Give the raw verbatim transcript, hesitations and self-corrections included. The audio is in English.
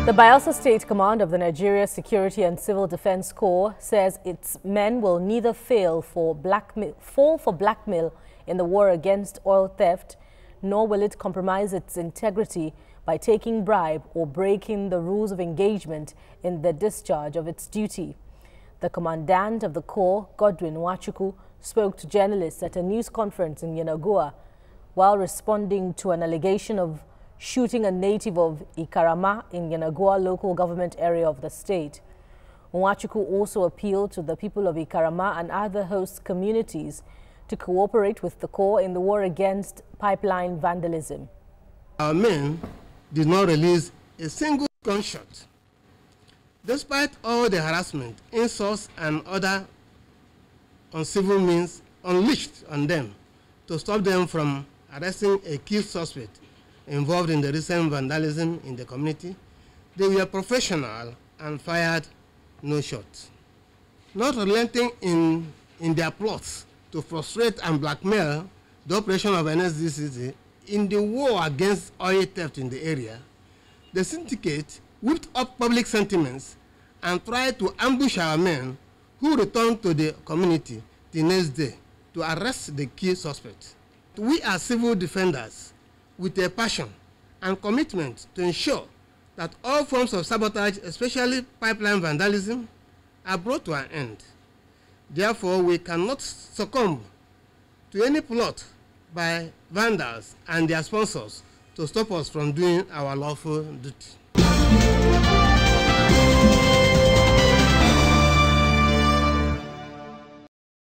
The Bayelsa State Command of the Nigeria Security and Civil Defense Corps says its men will neither fail for blackmail, fall for blackmail in the war against oil theft, nor will it compromise its integrity by taking bribe or breaking the rules of engagement in the discharge of its duty. The commandant of the Corps, Godwin Nwachukwu, spoke to journalists at a news conference in Yenagoa while responding to an allegation of shooting a native of Ikarama in Yenagoa local government area of the state. Nwachukwu also appealed to the people of Ikarama and other host communities to cooperate with the Corps in the war against pipeline vandalism. Our men did not release a single gunshot, despite all the harassment, insults, and other uncivil means unleashed on them to stop them from arresting a key suspect involved in the recent vandalism in the community. They were professional and fired no shots. Not relenting in, in their plots to frustrate and blackmail the operation of N S C D C in the war against oil theft in the area, the syndicate whipped up public sentiments and tried to ambush our men, who returned to the community the next day to arrest the key suspect. We are civil defenders with a passion and commitment to ensure that all forms of sabotage, especially pipeline vandalism, are brought to an end. Therefore, we cannot succumb to any plot by vandals and their sponsors to stop us from doing our lawful duty.